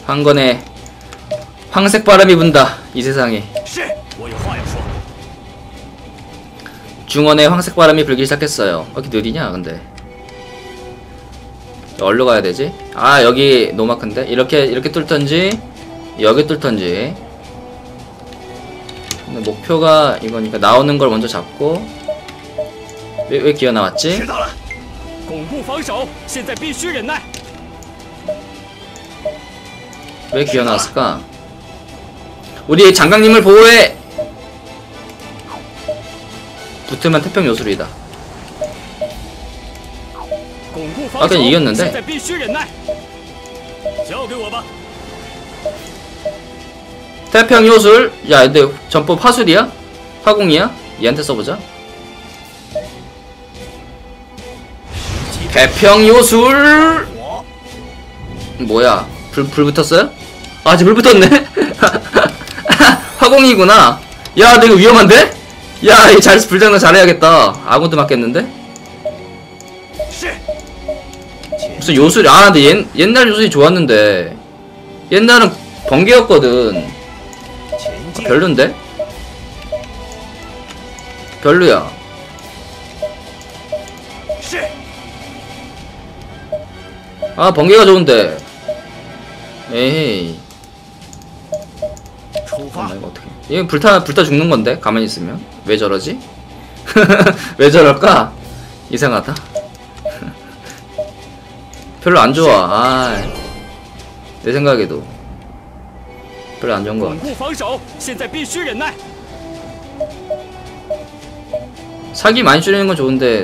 황건의 황색 바람이 분다 이 세상에. 중원에 황색 바람이 불기 시작했어요. 왜 이렇게 느리냐 근데. 어디로 가야 되지? 아 여기 노마크인데? 이렇게 뚫던지 여기 뚫던지. 근데 목표가 이거니까 나오는 걸 먼저 잡고. 왜 기어 나왔지? 왜 기어 나왔을까? 우리 장강님을 보호해! 붙으면 태평 요술이다. 아까 이겼는데? 태평 요술? 야 근데 전법 화술이야? 화공이야? 얘한테 써보자. 태평 요술! 뭐야? 불 붙었어요? 아 이제 불 붙었네? 화공이구나. 야 근데 이거 위험한데? 야 이거 불장난 잘해야겠다. 아군도 맞겠는데? 무슨 요술이. 아 근데 옛날 요술이 좋았는데 옛날은 번개였거든. 아, 별론데? 별로야. 아 번개가 좋은데. 에이. 잠깐만 이거 어떻게. 이거 불타 죽는 건데 가만히 있으면. 왜 저러지? 왜 저럴까? 이상하다. 별로 안 좋아. 아, 내 생각에도 별로 안 좋은 것 같아. 사기 많이 줄이는 건 좋은데.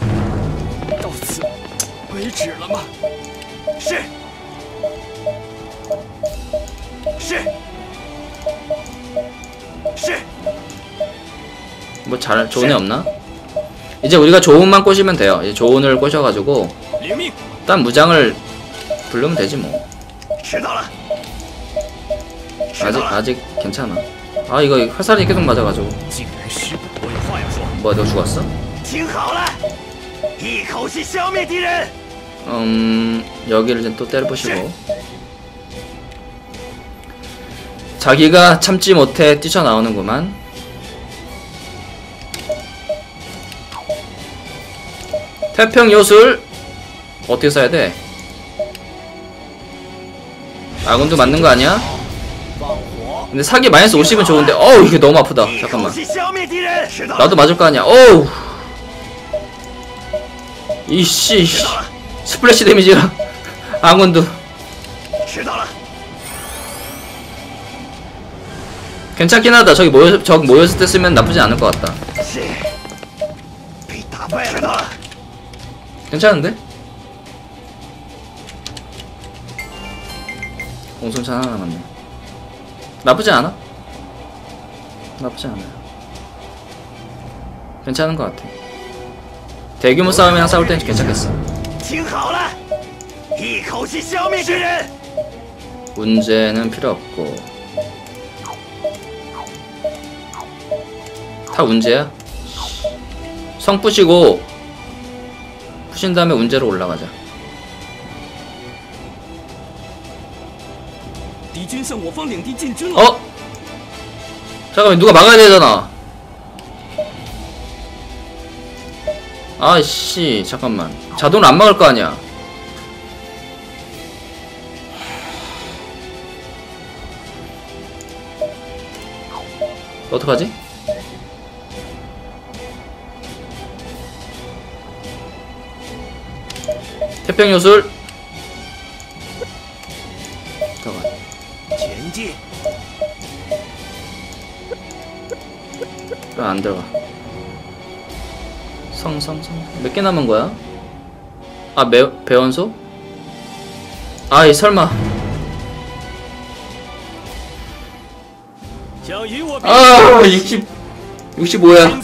뭐 좋은 애 없나? 이제 우리가 조은만 꼬시면 돼요. 이제 조은을 꼬셔가지고 딴 무장을 부르면 되지 뭐. 아직 괜찮아. 아 이거 화살이 계속 맞아가지고. 뭐야 너 죽었어? 여기를 이제 또 때려보시고. 자기가 참지 못해 뛰쳐나오는구만. 태평 요술 어떻게 써야 돼? 아군도 맞는 거 아니야? 근데 사기 마이너스 50은 좋은데. 어우 이게 너무 아프다. 잠깐만. 나도 맞을 거 아니야. 어우 이씨 스플래시 데미지랑 아군도. 괜찮긴 하다. 저기 모였을 때 쓰면 나쁘지 않을 것 같다. 괜찮은데? 공손찬 하나 남았네. 나쁘지 않아? 나쁘지 않아요. 괜찮은 것 같아. 대규모 싸움이랑 싸울 땐 괜찮겠어. 문제는 필요 없고. 다 문제야? 성 부시고 푸신 다음에 운제로 올라가자. 어? 잠깐만 누가 막아야 되잖아. 아이씨 잠깐만. 자동으로 안 막을 거 아니야. 어떡하지? 태평 요술. 왜 안 들어가? 성 몇 개 남은 거야? 아 배원소? 아이 설마. 아 65야.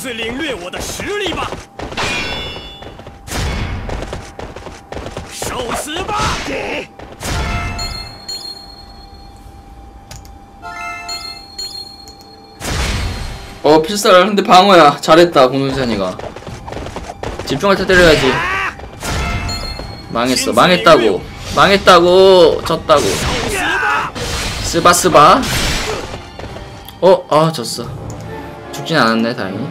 필살. 근데 방어야. 잘했다 공룡찬이가. 집중할 때 때려야지. 망했어. 망했다고. 졌다고. 스바. 아 졌어. 죽진 않았네 다행히.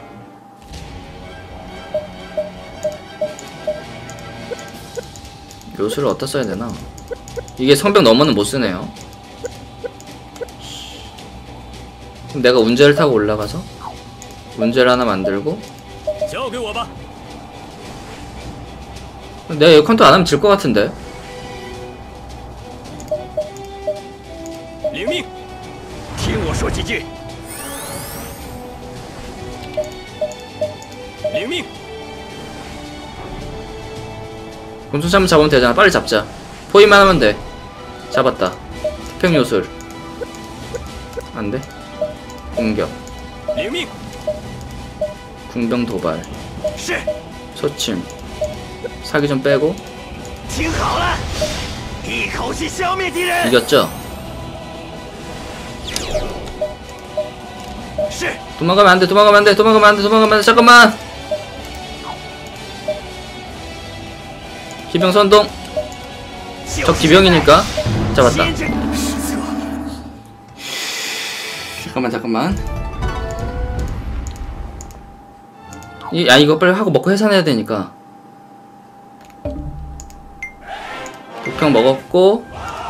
요술을 어디다 써야 되나? 이게 성벽 넘어는 못 쓰네요. 그럼 내가 운제를 타고 올라가서 운제를 하나 만들고. 내가 여기 컨트롤 안 하면 질 것 같은데. 곤충 잡으면 되잖아. 빨리 잡자. 포위만 하면 돼. 잡았다. 태평요술 안돼. 공격 궁병 도발 소침 사기 좀 빼고. 이겼죠? 도망가면 안돼. 잠깐만. 기병 선동. 저 기병이니까 잡았다. 잠깐만. 이거 빨리 하고 먹고 해산해야 되니까. 독평 먹었고.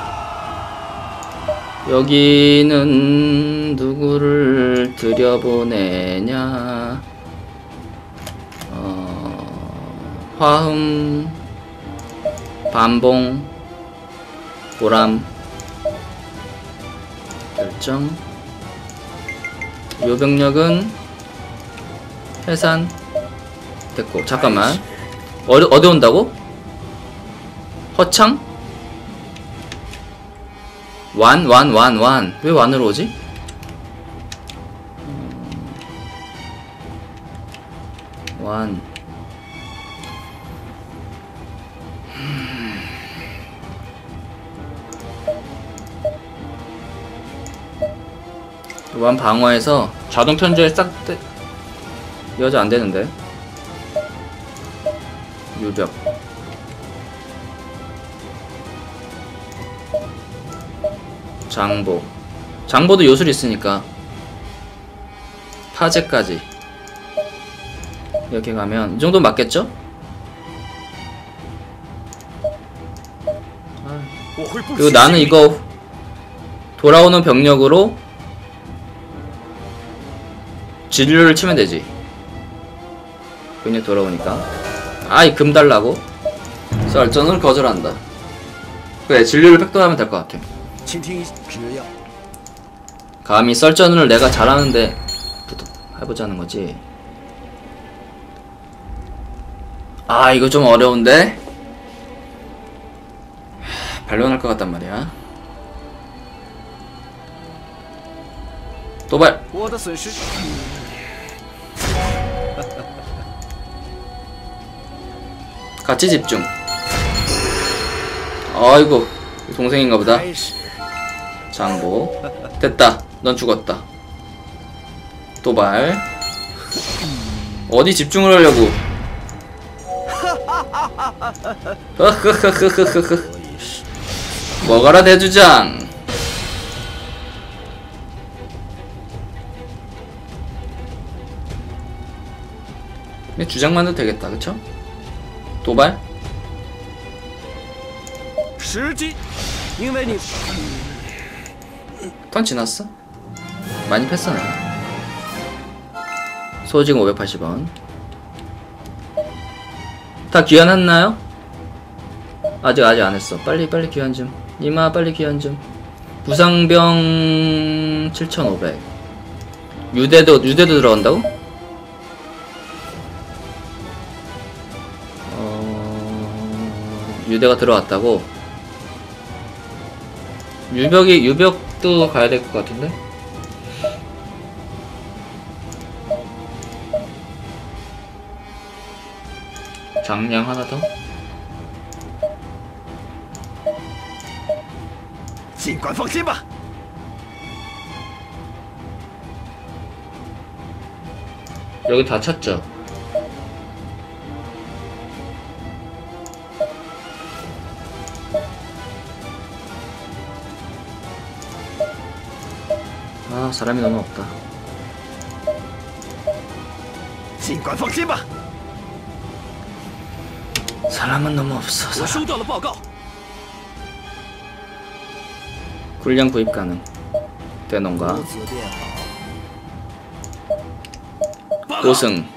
여기는 누구를 들여보내냐. 화흠, 반봉, 보람, 결정. 요병력은 해산 됐고. 잠깐만. 어디 온다고? 허창? 완. 왜 완으로 오지? 완. 완 방어해서 자동 편주에 싹 여자 안 되는데. 유벽. 장보도 요술 있으니까 파제까지 이렇게 가면 이 정도 맞겠죠? 그리고 나는 이거 돌아오는 병력으로 진료를 치면 되지. 병력 돌아오니까. 이 금 달라고? 썰전을 거절한다. 그래, 진료를 팩도하면 될 것 같아. 감히 썰전을 내가 잘하는데 해보자는 거지. 이거 좀 어려운데? 발론할 것 같단 말이야. 도발! 같이 집중. 아이고, 동생인가 보다. 장보. 됐다. 넌 죽었다. 도발. 어디 집중을 하려고. 먹어라 대주장. 주장만 해도 되겠다. 그쵸? 도발. 턴 지났어? 많이 패스네. 소지금 580원. 다 귀환했나요? 아직 안했어. 빨리 귀환 좀. 이마 빨리 귀환 좀. 부상병 7500. 유대도 들어간다고? 유대가 들어왔다고? 유벽도 가야 될 것 같은데? 장량 하나 더? 여기 다 찼죠? 사람이 너무 없다. 尽管放心吧。 사람은 너무 없어. 我收到了报告。 군량 구입 가능. 대농가 如此便好。报告。 고승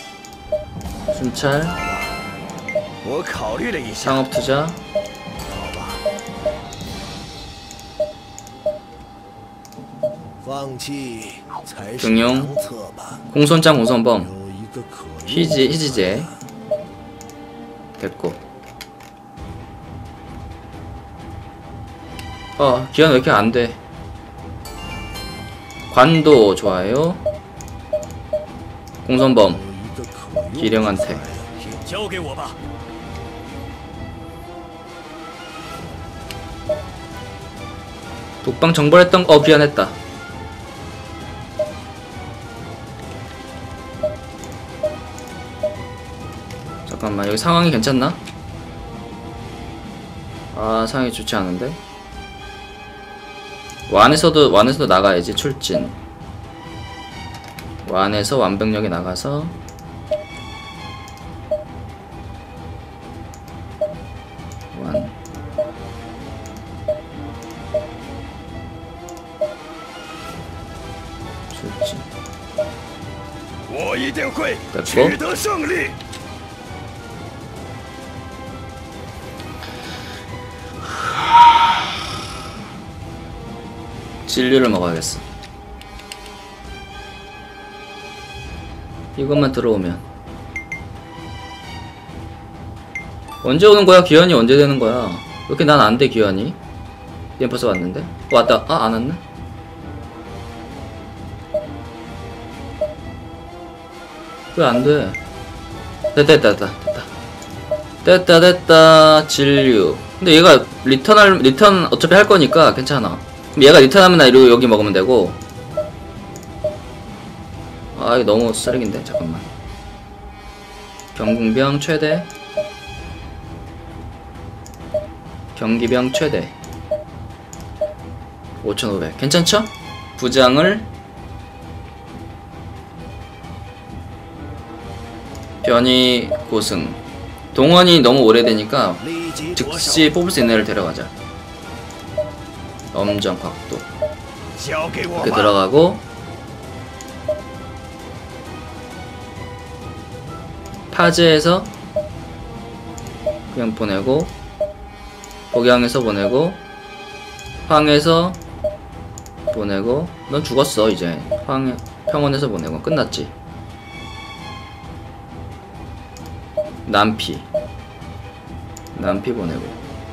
순찰 我考虑了一下， 상업 투자 好吧。放弃才是 등용 良策吧。 공손장 공선범 有一个可用的 희지제 됐고. 기한 왜 이렇게 안돼. 관도 좋아요. 공선범 有一个可用的 기령한테 交给我吧。 독방 정벌했던 귀환했다. 잠깐만 여기 상황이 괜찮나? 상황이 좋지 않은데? 완에서도 나가야지. 출진 완에서 완병력이 나가서 완 출진 我一定会 됐고 取得胜利。 진류를 먹어야겠어. 이것만 들어오면. 언제 오는 거야? 기한이 언제 되는 거야? 왜 이렇게 난 안 돼, 기한이? 얘 벌써 왔는데? 왔다. 안 왔네? 왜 안 돼? 됐다. 진류. 근데 얘가 리턴 어차피 할 거니까 괜찮아. 그럼 얘가 리턴하면 나 이러고 여기 먹으면 되고. 이거 너무 쓰레기인데? 잠깐만. 경궁병 최대. 경기병 최대. 5,500. 괜찮죠? 부장을 변이 고승. 동원이 너무 오래되니까 立即着手， 즉시 뽑을 수 있는 애를 데려가자. 엄정 각도 交给我 이렇게 吧。 들어가고 파제에서 그냥 보내고 복양에서 보내고 황에서 보내고 넌 죽었어 이제. 평원에서 보내고 끝났지. 남피 보내고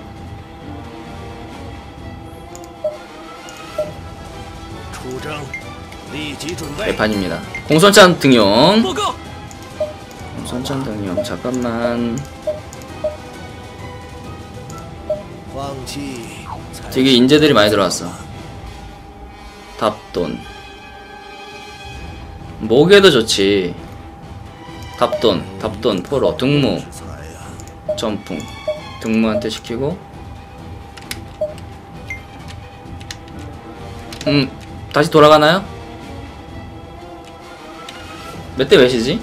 出征，立即准备。 대판입니다. 공선찬 등용. 报告。 공선찬 등용. 잠깐만. 放弃才 되게 인재들이 많이 들어왔어. 답돈. 목에도 좋지. 답돈, 포로, 등무, 是才呀。 점풍. 등무한테 시키고. 다시 돌아가나요? 몇 대 몇이지?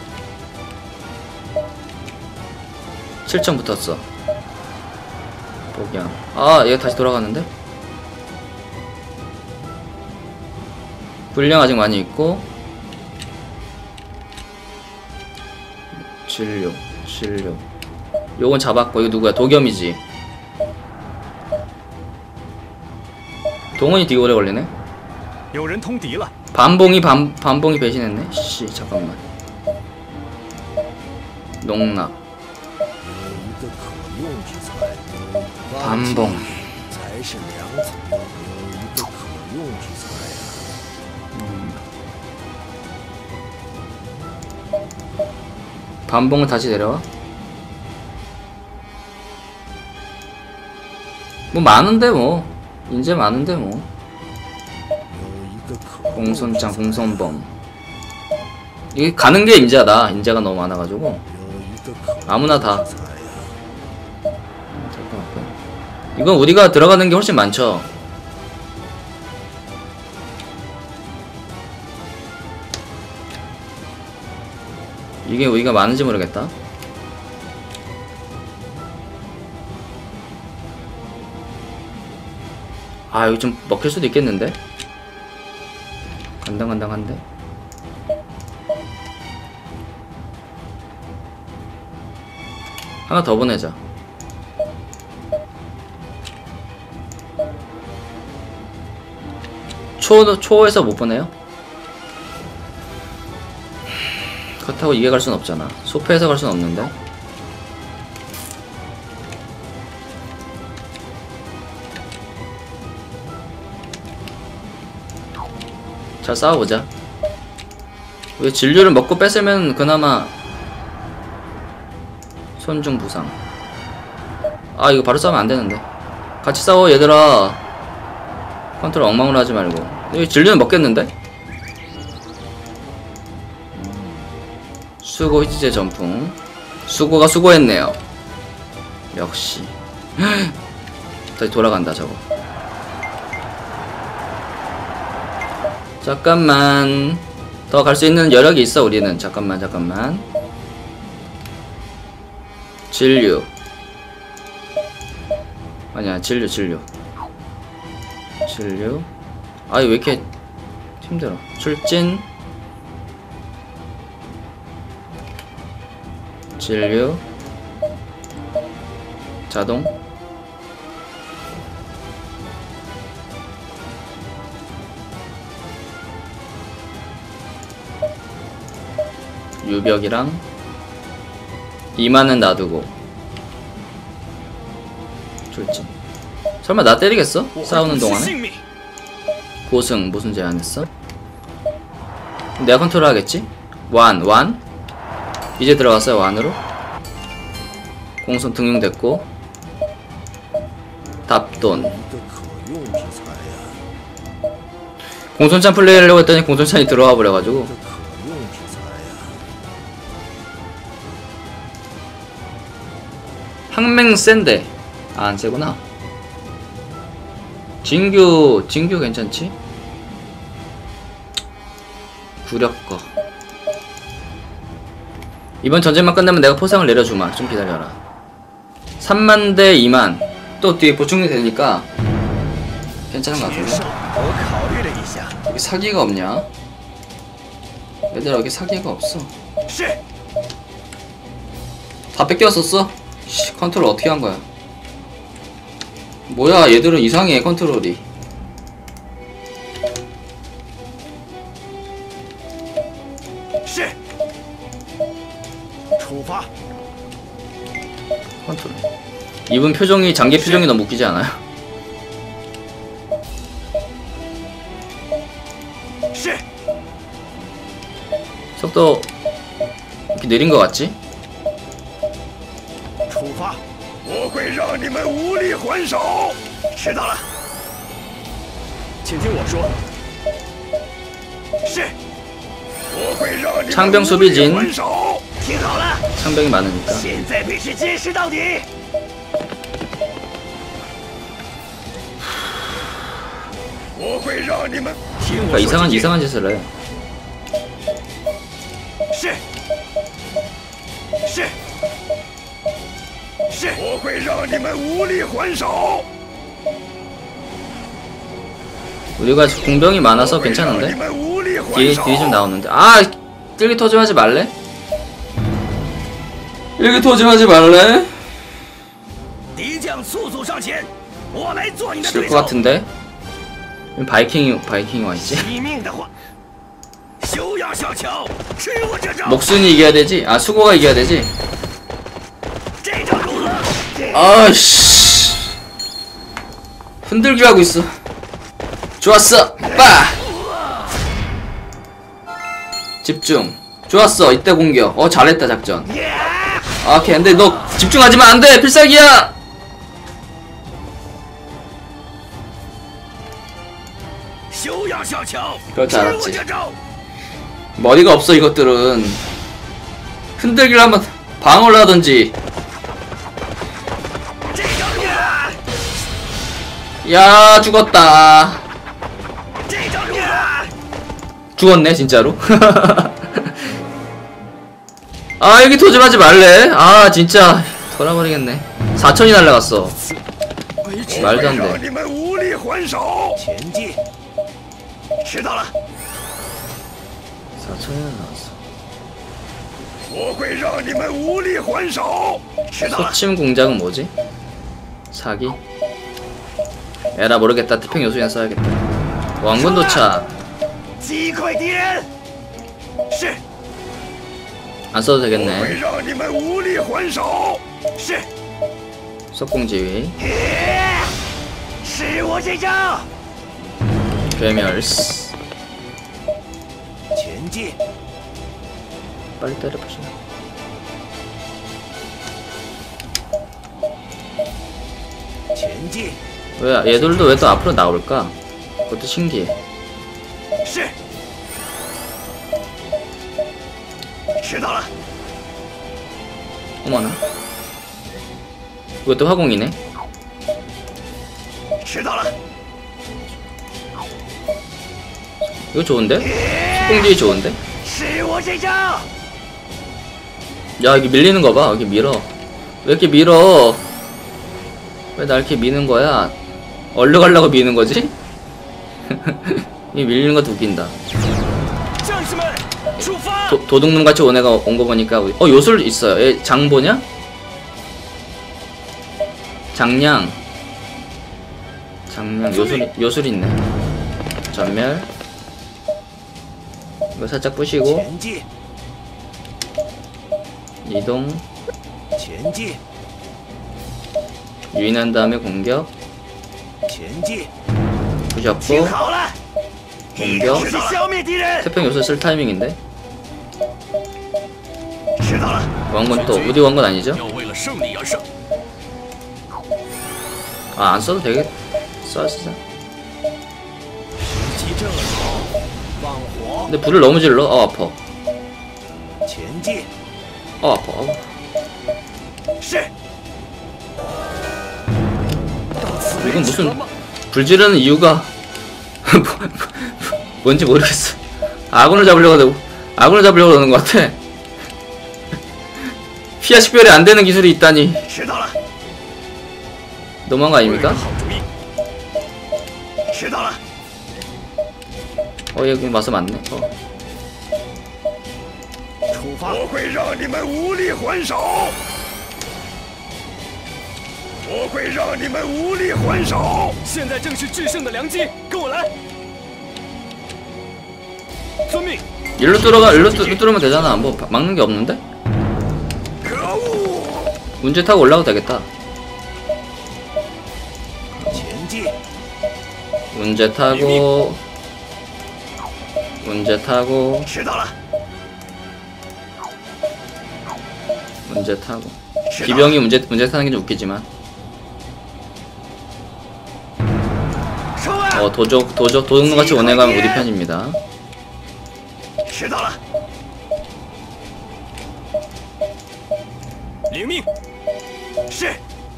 7점 붙었어. 복양. 얘가 다시 돌아가는데? 군량 아직 많이 있고. 진료. 요건 잡았고. 이거 누구야? 도겸이지. 동원이 되게 오래 걸리네. 有人通敌了。 반봉이 배신했네. 씨, 잠깐만. 농락. 有一个可用之才，放弃 반봉. 才是良策。有一个可用之才呀。 반봉은 다시 내려와? 뭐 많은데 뭐. 인재 많은데 뭐. 有一个可用之才 공선장, 공선범. 이게 가는 게 인재다. 인재가 너무 많아가지고. 有一个可 아무나 다. 才呀。 이건 우리가 들어가는 게 훨씬 많죠. 이게 우리가 많은지 모르겠다. 아 여기 좀 먹힐 수도 있겠는데? 간당간당한데? 하나 더 보내자. 초에서 못 보내요? 그렇다고 이게 갈 순 없잖아. 소프에서 갈 순 없는데. 잘 싸워보자. 왜 진료를 먹고 뺏으면 그나마 손중 부상. 아 이거 바로 싸우면 안되는데. 같이 싸워 얘들아. 컨트롤 엉망으로 하지 말고. 여기 진료는 먹겠는데? 수고 히트제 전풍. 수고가 수고했네요. 역시. 다시 돌아간다 저거. 잠깐만. 더 갈 수 있는 여력이 있어 우리는. 잠깐만. 진류. 아니야 진류. 아이 왜 이렇게 힘들어. 출진. 진류. 자동. 유벽이랑 이마는 놔두고. 출진. 설마 나 때리겠어? 싸우는 동안에? 보승 무슨 제안했어? 내가 컨트롤 하겠지? 완 이제 들어갔어요. 완으로. 공선 등용됐고. 답돈. 一个可用之才呀， 공손찬 플레이하려고 했더니 공손찬이 들어와 一 버려가지고. 个可用之才呀。 항맹 센데. 아, 안 세구나. 진규 괜찮지? 구력거. 이번 전쟁만 끝나면 내가 포상을 내려주마. 좀 기다려라. 3만 대 2만. 또 뒤에 보충이 되니까 괜찮은 것 같은데? 여기 사기가 없냐? 얘들아 여기 사기가 없어. 다 뺏겼었어? 씨, 컨트롤 어떻게 한 거야? 뭐야 얘들은 이상해 컨트롤이. 컨트롤. 이분 표정이 장기 표정이 너무 웃기지 않아요? 속도 이렇게 느린 것 같지? 出发！我会让你们无力还手。知道了，请听我说。是，我会让你们 창병 无 수비진. 力还手。听好了， 창병이 많으니까. 现在必须坚持到底。 我会让你们听我 그러니까 说。 이상한 짓을 해. 是，是，是，我会让你们无力还手。 우리가 공병이 많아서 我会让你 괜찮은데? 们无力还 뒤에 手。 좀 나오는데. 아! 일기토좀 하지 말래? 일기토좀 하지 말래? 敌将速速上前，我来做你的 질 对 것 手。 같은데? 바이킹이 와있지? 惜命的话，休养小乔，吃我这招。 목순이 이겨야 되지? 아 수고가 이겨야 되지? 这招如何？ 아씨 흔들기 하고 있어. 좋았어. 빠. 집중. 좋았어. 이때 공격. 잘했다 작전. 아, 오케이. 근데 너 집중하지만 안 돼. 필살기야. 그렇지 않았지. 머리가 없어 이것들은. 흔들기를 한번 방어를 하던지. 야 죽었다. 죽었네 진짜로. 아 여기 도전하지 말래. 아 진짜 돌아버리겠네. 4천이 날라갔어. 말도 안 让 돼. 你们无力还手。前进。知道了， 4천이 날라갔어. 我会让你们无力还手。知道了， 소침 공작은 뭐지? 사기? 에라 모르겠다. 태평 요소에 써야겠다. 왕군 도착. 击溃敌人。是， 안 써도 我会 되겠네. 让你们无力还手。是， 석공지휘. 是我这招。 괴멸스. 前进。 빨리 때려보자. 왜 얘들도 왜 또 앞으로 나올까? 그것도 신기해. 是。知道了， 어머나. 이것도 화공이네. 知道了。 이거 좋은데? 석공지휘 좋은데? 是我这招。 야 여기 밀리는 거 봐. 여기 밀어. 왜 이렇게 밀어? 왜 날 이렇게 미는 거야? 얼려 가려고 미는 거지? 이 밀리는 것도 웃긴다. 도둑놈 같이 온 애가 온 거 보니까 요술 있어요. 얘 장보냐? 장량 요술 있네. 전멸. 이거 살짝 부시고 이동. 유인한 다음에 공격. 부셨고 공격. 태평 요술 쓸 타이밍인데. 왕건 또 우리 왕건 아니죠? 아 안 써도 되겠. 써쓰자. 근데 불을 너무 질러. 아파. 아파. 이건 무슨 불 지르는 이유가 뭔지 모르겠어. 아군을 잡으려고 하는 것 같아. 피하 식별이 안 되는 기술이 있다니. 너무한 거 아닙니까? 여기 와서 맞네. 我会让你们无力还手。我会让你们无力还手。现在正是制胜的良机，跟我来。遵命。 일로 뚫으면 되잖아. 뭐 막는 게 없는데? 운제 타고 올라가도 되겠다. 운제 타고 운제 타고 운제 타고 기병이 운제 타는 게 좀 웃기지만 도둑놈 같이 오네 가면 우리 편입니다. 知道了。领命。是。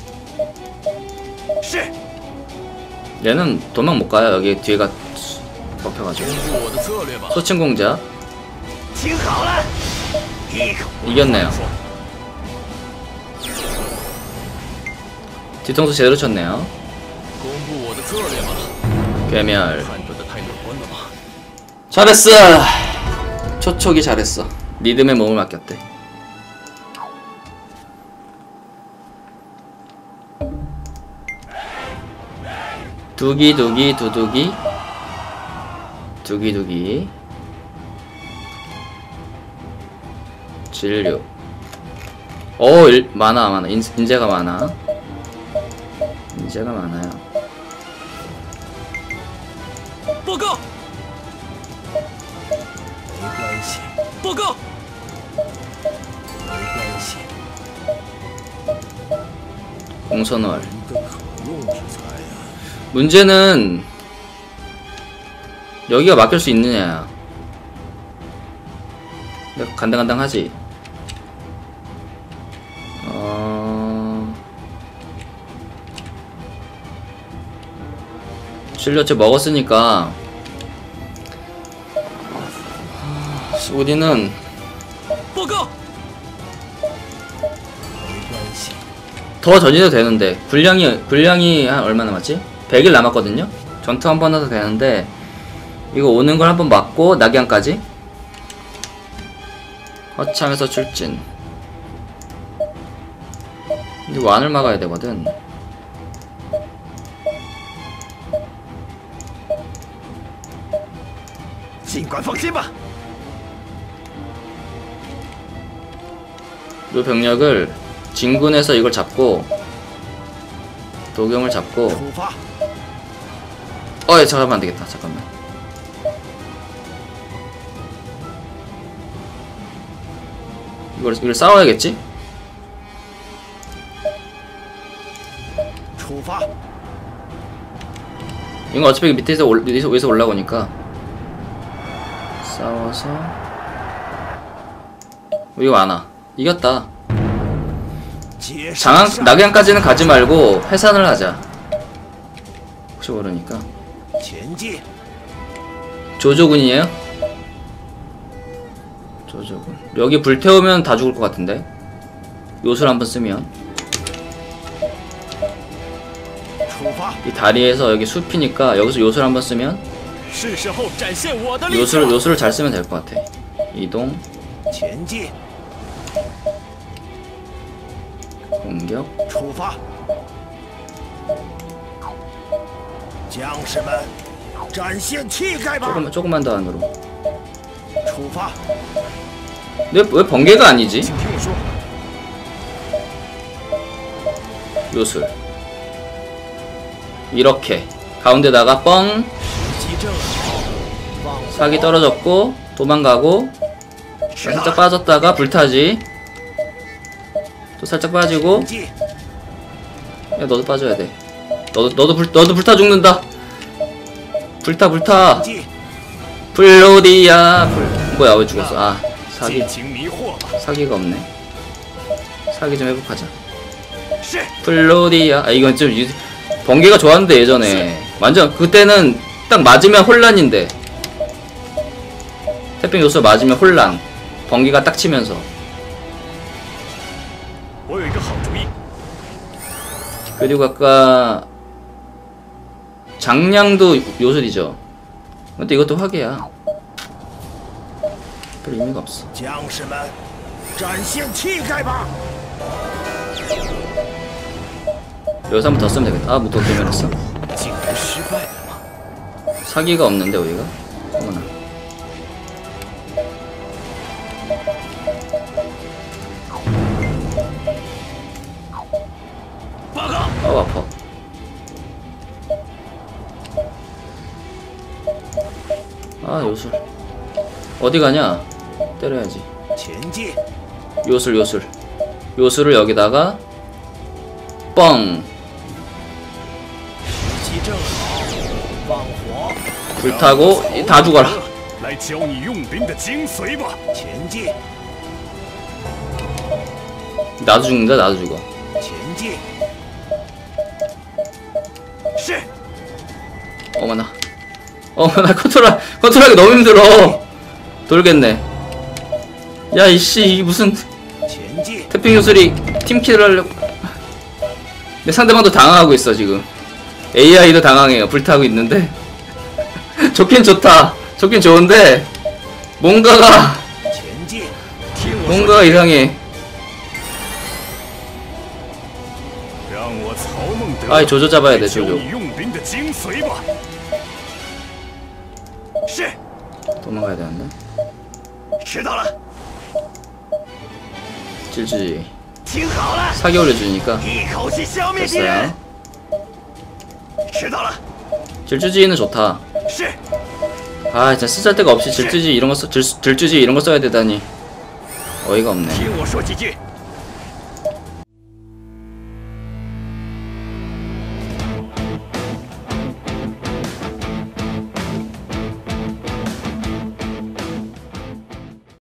是。 얘는 도망 못 가요. 여기 뒤에가 먹혀가지고. 소친 공작. 이겼네요. 뒤통수 제대로 쳤네요. 괴멸. 잘했어. 초촉이 잘했어. 리듬에 몸을 맡겼대. 두기두기 두두기 두기두기 진류. 많아. 인재가 많아. 인재가 많아요. 报告。没关系。报告。没关系。 공선월. 문제는 여기가 막힐 수 있느냐야. 간당간당하지. 진료제 먹었으니까 우리는 더 전진해도 되는데 군량이 한 얼마 남았지? 100일 남았거든요? 전투 한 번 해도 되는데 이거 오는 걸 한번 막고 낙양까지 허참에서 출진. 근데 완을 막아야 되거든. 요 병력을 진군해서 이걸 잡고 도경을 잡고 잠깐만 안되겠다. 잠깐만. 이걸 싸워야겠지? 이거 어차피 밑에서 위에서 올라오니까 싸워서 이거 많아. 이겼다. 낙양까지는 가지 말고 해산을 하자. 혹시 모르니까. 조조군이에요? 조조군. 여기 불태우면 다 죽을 것 같은데. 요술 한번 쓰면. 이 다리에서 여기 숲이니까 여기서 요술 한번 쓰면 요술을 잘 쓰면 될 것 같아. 이동. 공격. 조금만 더 안으로. 왜 번개가 아니지? 요술. 이렇게 가운데다가 뻥. 사기 떨어졌고 도망가고 살짝 빠졌다가 불타지. 또 살짝 빠지고. 야 너도 빠져야 돼. 너도 불타 죽는다. 불타. 플로디아. 뭐야 왜 죽었어? 아 사기가 없네. 사기 좀 회복하자. 플로디아. 아 이건 좀 번개가 좋았는데 예전에 완전 그때는 딱 맞으면 혼란인데. 태평 요소 맞으면 혼란. 번개가 딱 치면서. 그리고 아까 장량도 요술이죠. 근데 이것도 화개야. 별 의미가 없어. 여기서 한 번 더 쓰면 되겠다. 아, 뭐 더 개면했어? 사기가 없는데 우리가? 어머나. 아파. 아 요술 어디 가냐? 때려야지. 요술을 여기다가 뻥. 불타고 다 죽어라. 나도 죽는다. 나도 죽어. 어머나 컨트롤하기 너무 힘들어. 돌겠네. 야 이씨 이게 무슨 태평 요술이 팀킬을 하려고. 근데 상대방도 당황하고 있어 지금. AI도 당황해요. 불타고 있는데. 좋긴 좋다. 좋긴 좋은데 뭔가가 이상해. 아이 조조 잡아야 돼. 조조. 도망가야 되는데. 질주지. 사기 올려주니까 됐어요. 질주지는 좋다. 아 진짜 쓰잘데가 없이 질주지 이런거 써야 되다니 어이가 없네.